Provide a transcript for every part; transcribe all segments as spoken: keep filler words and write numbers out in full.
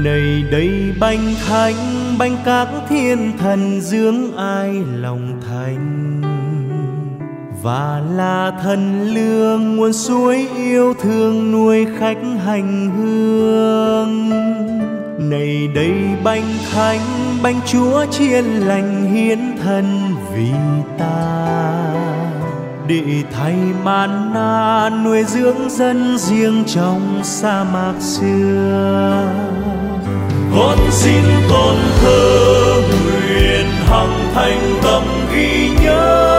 Này đây bánh thánh, bánh các thiên thần dưỡng ai lòng thành, và là thần lương nguồn suối yêu thương nuôi khách hành hương. Này đây bánh thánh, bánh Chúa chiên lành hiến thân vì ta, để thay manna nuôi dưỡng dân riêng trong sa mạc xưa. Con xin tôn thờ nguyện hằng thành tâm ghi nhớ,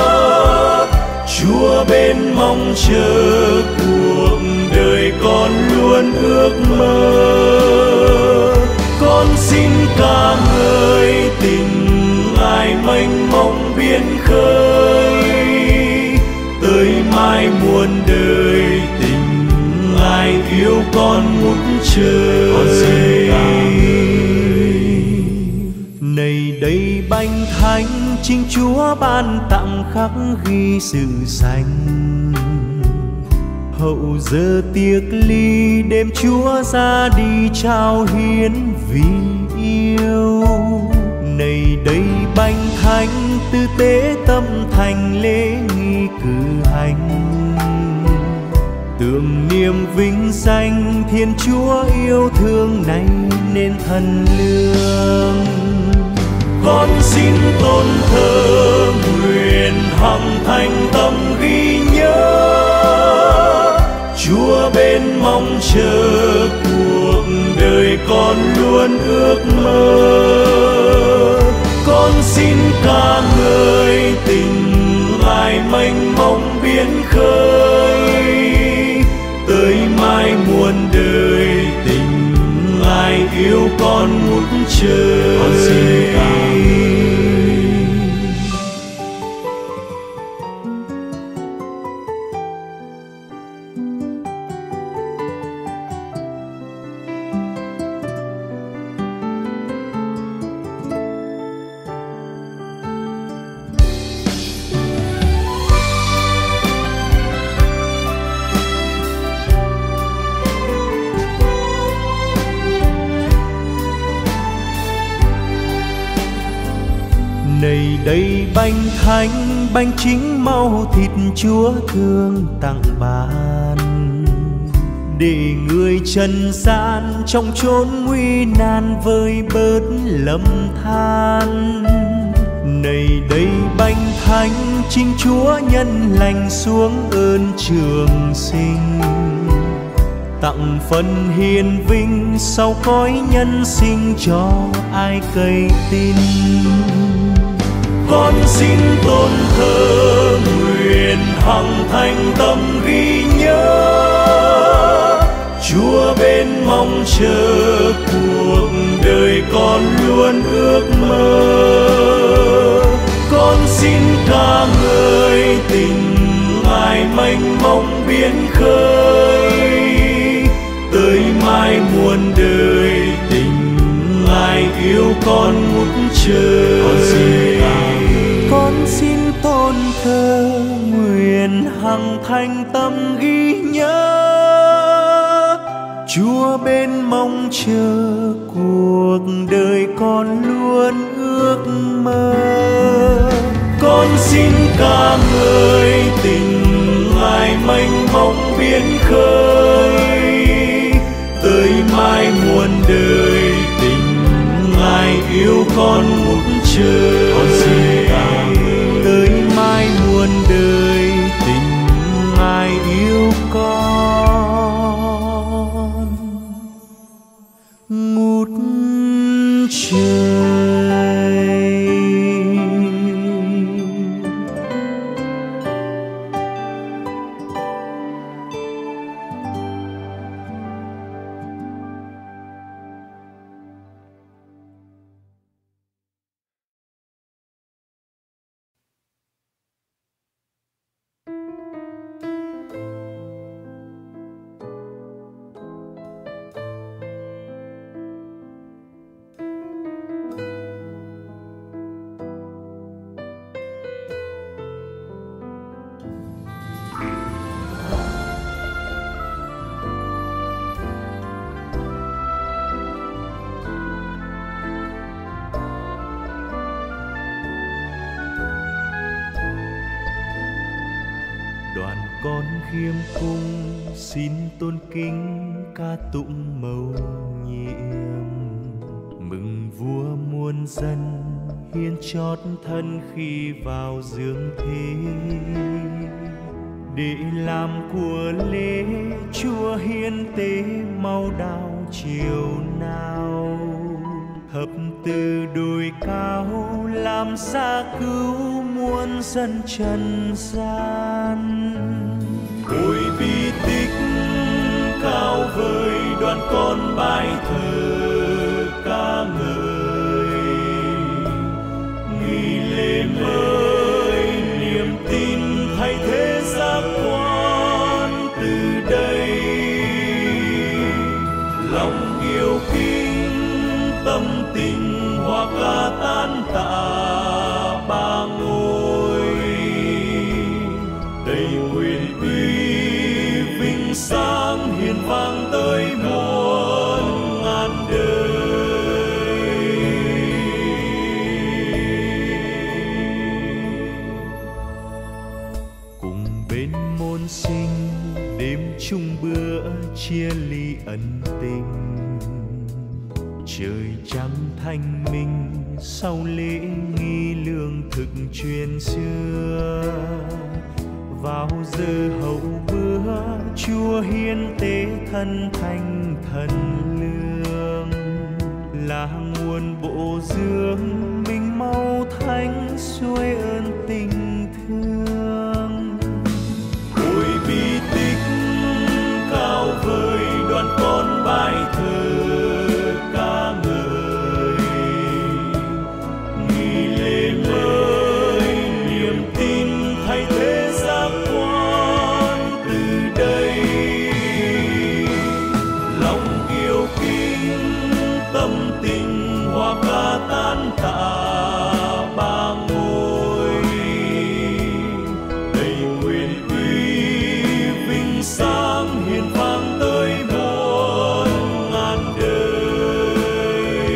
Chúa bên mong chờ cuộc đời con luôn ước mơ. Con xin ca ngợi tình Ngài mênh mông biển khơi, tới mãi muôn đời tình Ngài yêu con ngút trời. Này đây bánh thánh, chính Chúa ban tặng khắc ghi sự sanh. Hậu giờ tiệc ly đêm Chúa ra đi trao hiến vì yêu. Này đây bánh thánh, tư tế tâm thành lễ nghi cử hành, tưởng niệm vinh danh Thiên Chúa yêu thương này nên thần lương. Con xin tôn thờ nguyện hằng thành tâm ghi nhớ, Chúa bên mong chờ cuộc đời con luôn ước mơ. Con xin ca ngợi tình Ngài mênh mông biển khơi, tới mãi muôn đời tình Ngài yêu con ngút trời. Con xin ca Này đây bánh thánh, bánh chính máu thịt Chúa thương tặng ban, để người trần gian trong chốn nguy nan vơi bớt lầm than. Này đây bánh thánh, chính Chúa nhân lành xuống ơn trường sinh, tặng phần hiền vinh sau cõi nhân sinh cho ai cậy tin. Con xin tôn thờ nguyện hằng thành tâm ghi nhớ, Chúa bên mong chờ cuộc đời con luôn ước mơ. Con xin ca ngợi tình Ngài mênh mông biển khơi, tới mãi muôn đời tình Ngài yêu con ngút trời. Con xin tôn thờ nguyện hằng thành tâm ghi nhớ, Chúa bên mong chờ cuộc đời con luôn ước mơ. Con xin ca ngợi tình Ngài mênh mông biển khơi, tới mãi muôn đời tình Ngài yêu con ngút trời. Con xin ca ngợi tới mãi muôn đời tình Ngài yêu con ngút trời. con khiêm cung xin tôn kính ca tụng mầu nhiệm. Mừng vua muôn dân hiến chót thân khi vào dương thế, để làm của lễ Chúa hiến tế mau đào chiều nào. Thập từ đồi cao làm xa cứu muôn dân trần gian. Ôi bi tích cao vời đoàn con bài thờ ca ngợi, nghi lễ mới niềm tin thay thế giác quan từ đây. Lòng yêu kính tâm tình hoa ca tán tạ ba ngôi, đầy quyền uy vinh sáng hiền vang tới muôn ngàn đời. Cùng bên môn sinh đêm chung bữa chia ly ân tình, trời trăng thanh minh sau lễ nghi lương thực truyền xưa. Vào giờ hậu bữa Chúa hiến tế thân thánh thần lương, là nguồn bộ dưỡng mình mau thánh xuôi ơn tình thương. Ôi bi tích cao vời đoàn con bài thờ ca ngợi, nghi lễ mới niềm tin thay thế giác quan từ đây. Lòng yêu kính tâm tình hoa ca tán tạ ba ngôi, đầy quyền uy vinh sáng hiền vang tới muôn ngàn đời.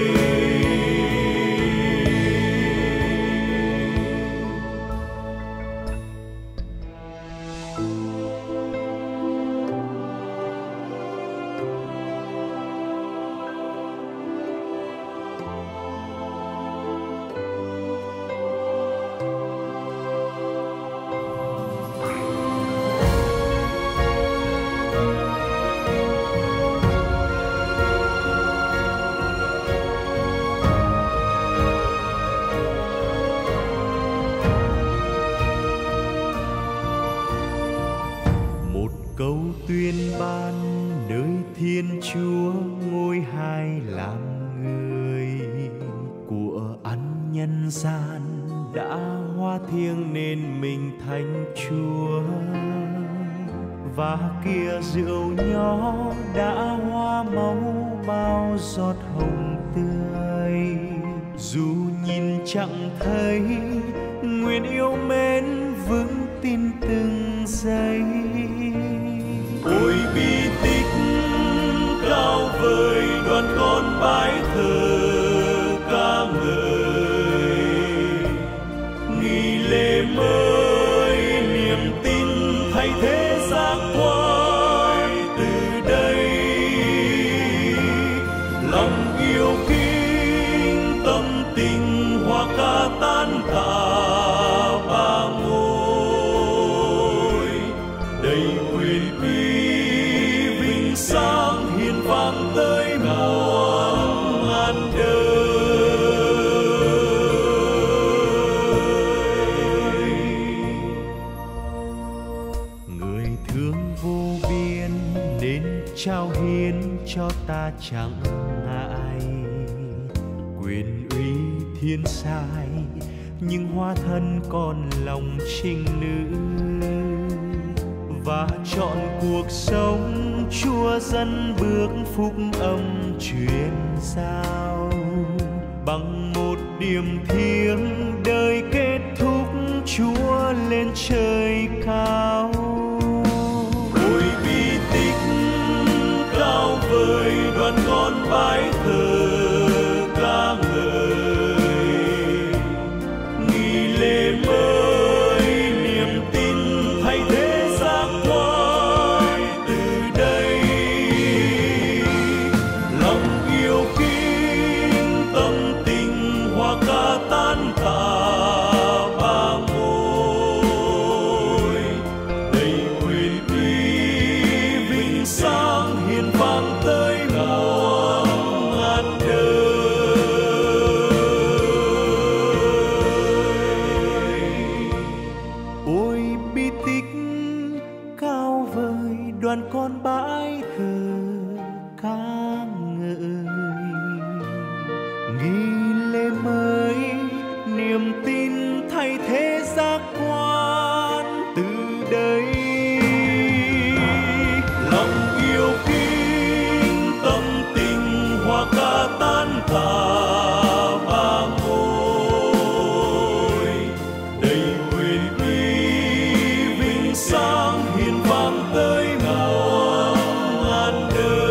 Câu tuyên ban nơi Thiên Chúa ngôi hai làm người, của ăn nhân gian đã hóa thiêng nên mình thánh Chúa. Và kia rượu nhỏ đã hóa máu bao giọt hồng tươi, dù nhìn chẳng thấy nguyện yêu mến vững tin từng giây. Ôi bi tích cao vời đoàn con bài thờ ca ngợi, nghi lễ mới niềm tin thay thế giác quan từ đây. Lòng yêu kính tâm tình hoa ca tán tạ ba ngôi, đầy quyền uy sáng hiền vang tới muôn ngàn đời. Người thương vô biên nên trao hiến cho ta chẳng ngại, quyền uy thiên sai nhưng hóa thân còn lòng trinh nữ. Và chọn cuộc sống Chúa dẫn bước phúc âm truyền giao, bằng một điểm thiêng đời kết thúc Chúa lên trời cao. Ôi bi tích cao vời đoàn con bài thờ ca ngợi, nghi lễ mới niềm tin thay thế giác nghi lễ mới, niềm tin thay thế giác quan từ đây. Lòng yêu kính tâm tình hoa ca tan cả ba môi, đầy quyền uy vinh sáng hiền vang tới muôn ngàn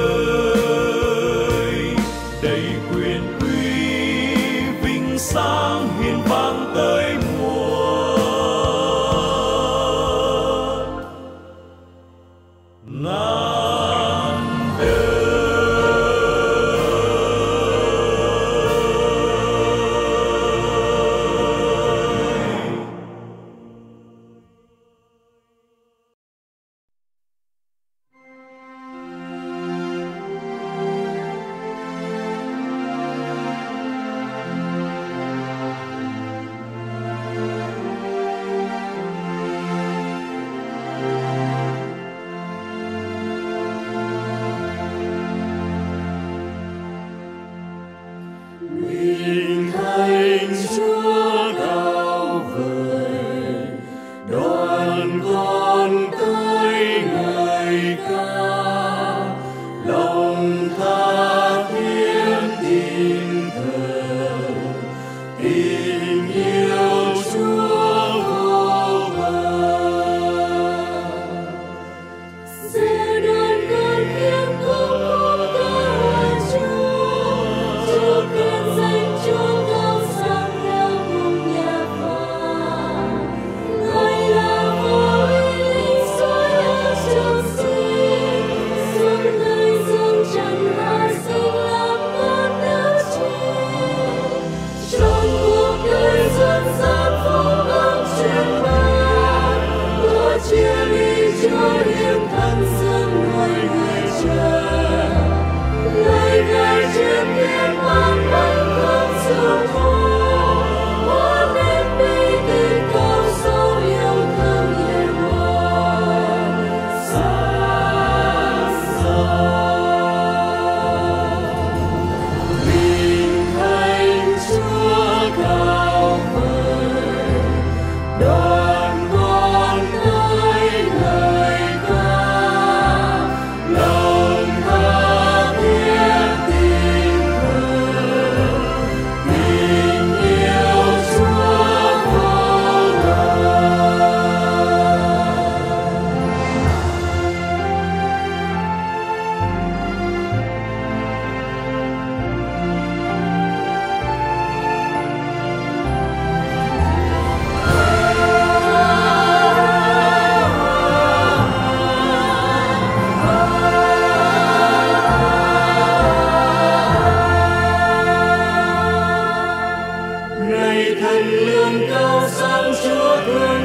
đời, đầy quyền uy vinh sáng hiền vang tới muôn ngàn. Mình thánh Chúa cao vời, đoàn con tới ngợi ca, lòng tha thiết tin thờ, tình yêu Chúa vô bờ. Sẽ đoàn con khiêm cung ca Chúa, Chúa khen danh Chúa cao sang theo cùng nhà Phật. Ngài là vô uy linh soi ơn trường sinh, suốt đời dương trần hạ sinh làm con nước trên. Trong cuộc đời dân gian phúc âm truyền bá, Chúa chia ly Chúa hiến thân dân ngồi người chờ. Lời Ngài truyền thiên mang bánh không rượu thô, hoa nên bi tình cao sâu yêu thương hiền hòa xa xôi. Mình thánh Chúa cao vời, đoàn con tới ngợi ca, lòng tha thiết tin thờ, tình yêu Chúa vô bờ. Này thần lương cao sang Chúa thương